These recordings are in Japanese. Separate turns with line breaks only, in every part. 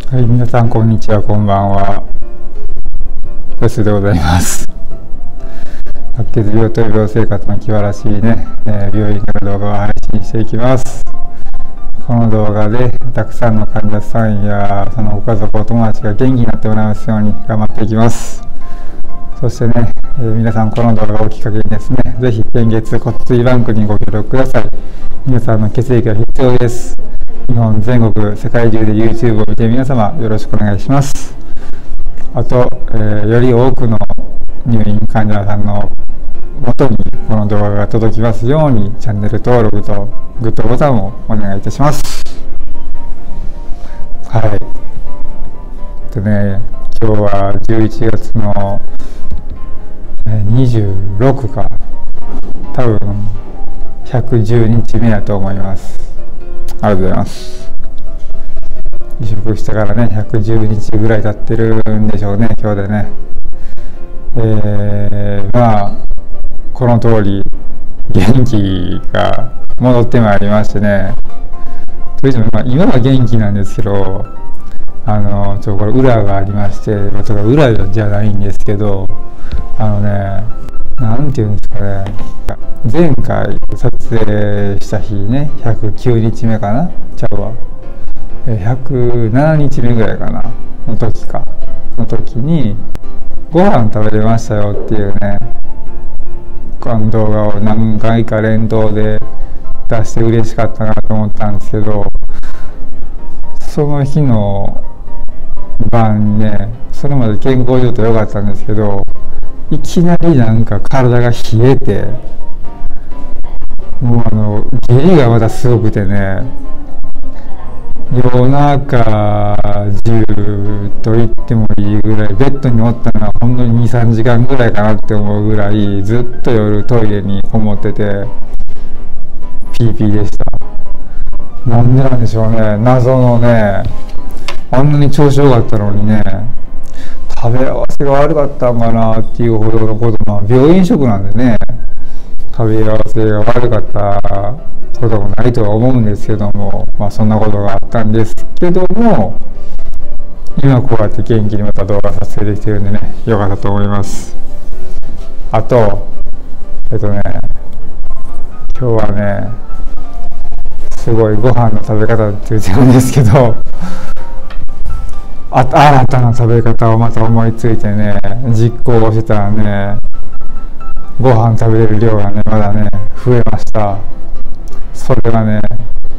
はい、皆さんこんにちは、こんばんは。よしでございます。白血病と病生活の気晴らしいね、病院から動画を配信していきます。この動画でたくさんの患者さんやそのご家族、お友達が元気になってもらいますように頑張っていきます。そしてね、皆さんこの動画をきっかけにですね、ぜひ献血骨髄バンクにご協力ください。皆さんの血液が必要です。日本全国、世界中で YouTube を見て皆様よろしくお願いします。あと、より多くの入院患者さんの元にこの動画が届きますようにチャンネル登録とグッドボタンをお願いいたします。はい。でね、今日は11月の26か、多分110日目だと思います。ありがとうございます。移植してからね、110日ぐらい経ってるんでしょうね、今日でね。まあ、この通り、元気が戻ってまいりましてね。といっても、今は元気なんですけど、これ裏がありまして、裏じゃないんですけど、なんていうんですかね。前回撮影した日ね、109日目かなちゃうわ。107日目ぐらいかなの時に、ご飯食べれましたよっていうね、動画を何回か連動で出して嬉しかったなと思ったんですけど、その日の晩にね、それまで健康状態良かったんですけど、いきなりなんか体が冷えて、もう下痢がまたすごくてね、夜中10と言ってもいいぐらい、ベッドにおったのはほんのに 2,3 時間ぐらいかなって思うぐらい、ずっと夜トイレにこもってて、ピーピーでした。なんでなんでしょうね、謎のね、あんなに調子良かったのにね、食べ合わせが悪かったんかなっていうほどのこと、病院食なんでね、食べ合わせが悪かったこともないとは思うんですけども、そんなことがあったんですけども、今こうやって元気にまた動画撮影できてるんでね、よかったと思います。あと、今日はね、すごいご飯の食べ方って言ってるんですけど、新たな食べ方をまた思いついてね、実行してたらね、ご飯食べれる量がね、まだね、増えました。それはね、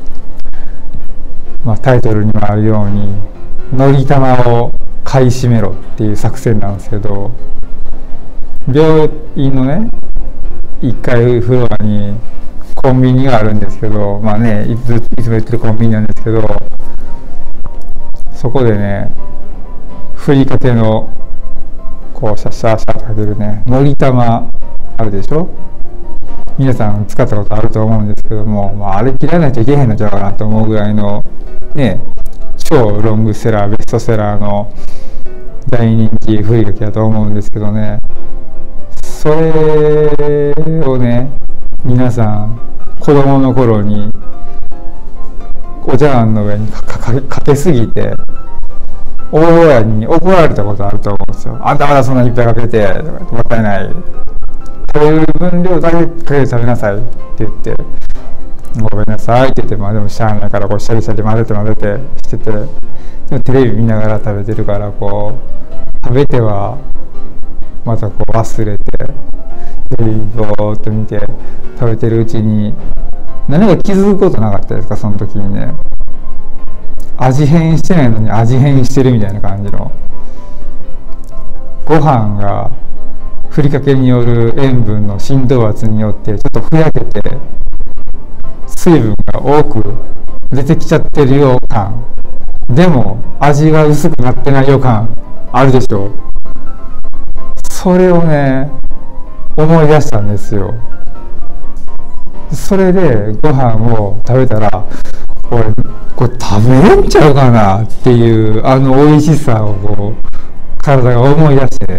タイトルにもあるように、のり玉を買い占めろっていう作戦なんですけど、病院のね、1階フロアにコンビニがあるんですけど、いつも言ってるコンビニなんですけど、そこでね、ふりかけのこうシャッシャッシャッとかけるね、のり玉あるでしょ。皆さん使ったことあると思うんですけども、あれ切らないといけへんのちゃうかなと思うぐらいのね、超ロングセラー、ベストセラーの大人気ふりかけだと思うんですけどね、それをね、皆さん子供の頃にお茶碗の上にかけすぎて大親に怒られたことあると思うんですよ。あんたまだそんなにいっぱいかけてとか、もったいない、食べる分量だけかけて食べなさいって言って、ごめんなさいって言って、でもしゃあないからこうシャリシャリ混ぜてしてて、でもテレビ見ながら食べてるから、こう食べてはまたこう忘れて、テレビぼーっと見て食べてるうちに何か気づくことなかったですか？その時にね、味変してないのに味変してるみたいな感じの、ご飯がふりかけによる塩分の浸透圧によってちょっとふやけて水分が多く出てきちゃってるよう感、でも味が薄くなってないよ感あるでしょ。それをね、思い出したんですよ。それでご飯を食べたら、俺これ食べれんちゃうかなっていう美味しさをこう体が思い出して、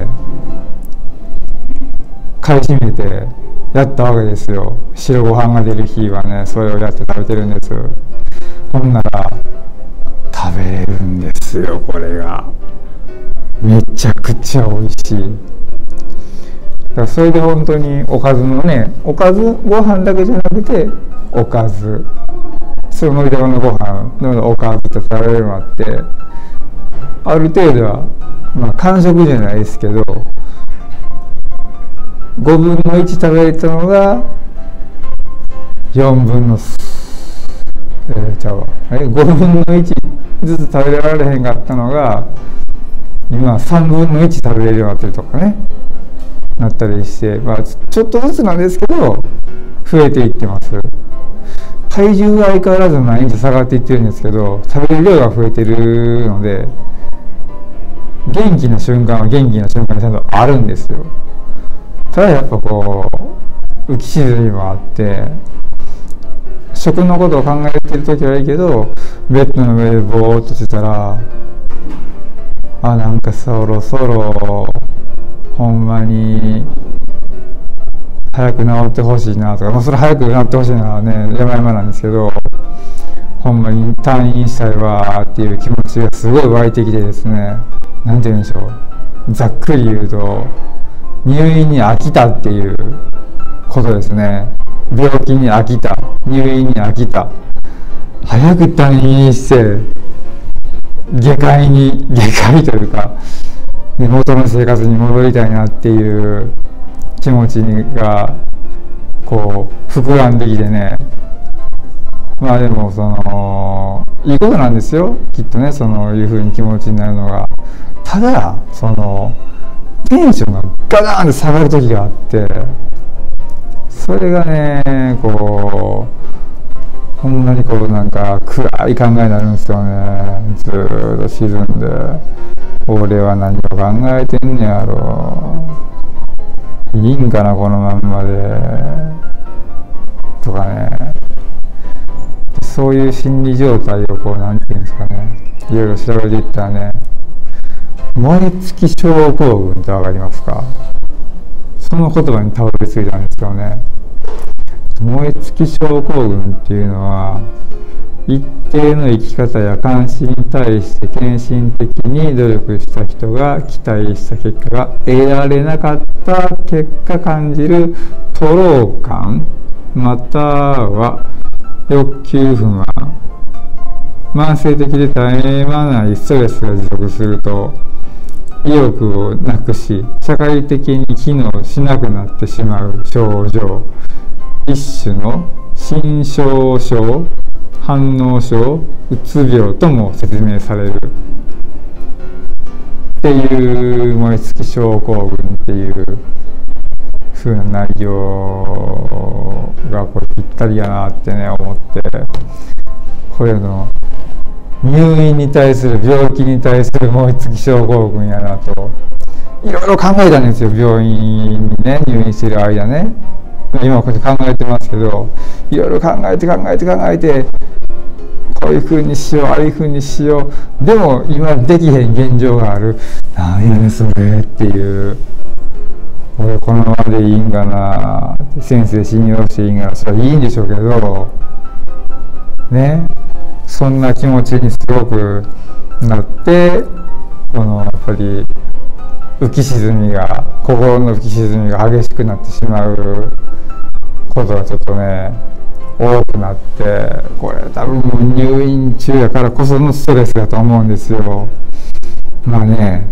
買い占めてやったわけですよ。白ご飯が出る日はね、それをやって食べてるんです。ほんなら食べれるんでですよ。これがめちゃくちゃ美味しい。だからそれで本当におかずのね、おかずご飯だけじゃなくておかず、そののり玉のご飯のおかずって食べれるのあって、ある程度はまあ完食じゃないですけど5分の1食べれたのが4分の5分の1ずつ食べられへんかったのが今3分の1食べれるようになってるとかね、なったりして、まあ、ちょっとずつなんですけど増えていってます。体重は相変わらず毎日下がっていってるんですけど、食べる量が増えてるので元気な瞬間は元気な瞬間にちゃんとあるんですよ。ただやっぱこう浮き沈みもあって、食のことを考えてる時はいいけどベッドの上でぼーっとしてたら、なんかそろそろほんまに早く治ってほしいなとか、それ早く治ってほしいのはね山々なんですけど、ほんまに退院したいわっていう気持ちがすごい湧いてきてですね、なんて言うんでしょう、ざっくり言うと入院に飽きたっていうことですね。病気に飽きた、入院に飽きた、早く退院して外科医というか元の生活に戻りたいなっていう気持ちがこう膨らんできてね、まあでもいいことなんですよきっとね、そういう風に気持ちになるのが。ただテンションがガガーンって下がる時があって、それがねこうほんまにこうなんか暗い考えになるんですよね。ずーっと沈んで、俺は何を考えてんねやろ、いいんかなこのまんまでとかね、そういう心理状態をこうなんていうんですかね、いろいろ調べていったらね、燃え尽き症候群ってわかりますか？その言葉にたどり着いたんですけどね、燃え尽き症候群っていうのは一定の生き方や関心に対して献身的に努力した人が期待した結果が得られなかった結果感じる徒労感、または欲求不満、慢性的で絶え間ないストレスが持続すると意欲をなくし社会的に機能しなくなってしまう症状、一種の心象症、反応症、うつ病とも説明されるっていう燃え尽き症候群っていう風な内容がこれぴったりやなってね思って、これの入院に対する病気に対する燃え尽き症候群やなといろいろ考えたんですよ。病院にね入院している間ね、今こうやって考えてますけど、いろいろ考えてこういう風にしようああいう風にしよう、でも今できへん現状がある、なんやねんそれっていう、俺このままでいいんかな、先生信用していいんかな、それはいいんでしょうけどね、そんな気持ちにすごくなって、このやっぱり心の浮き沈みが激しくなってしまうことがちょっとね多くなって、これ多分入院中やからこそのストレスだと思うんですよ。まあね、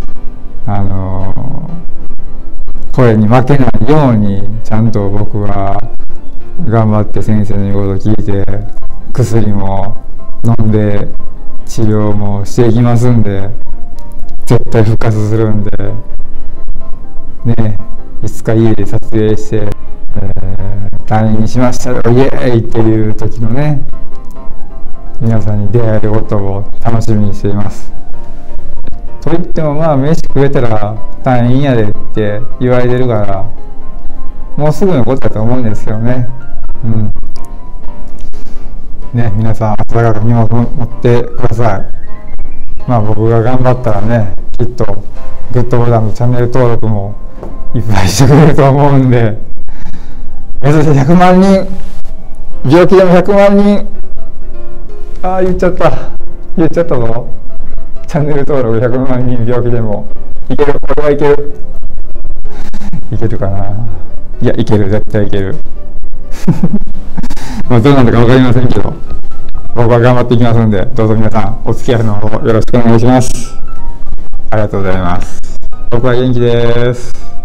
これに負けないようにちゃんと僕は頑張って先生の言うことを聞いて薬も飲んで治療もしていきますんで、絶対復活するんでね、いつか家で撮影して、退院しましたよイエーイっていう時のね皆さんに出会えることを楽しみにしています。といってもまあ飯食えたら退院やでって言われてるからもうすぐのことだと思うんですよね。ね、皆さん温かく見守ってください。まあ僕が頑張ったらね、きっとグッドボタンとチャンネル登録もいっぱいしてくれると思うんで、目指して100万人、病気でも100万人、言っちゃったぞ。 チャンネル登録100万人病気でもいける。これはいける。いけるかな。いや、いける。絶対いける。まあどうなるか分かりませんけど、僕は頑張っていきますので、どうぞ皆さんお付き合いの方よろしくお願いします。ありがとうございます。僕は元気です。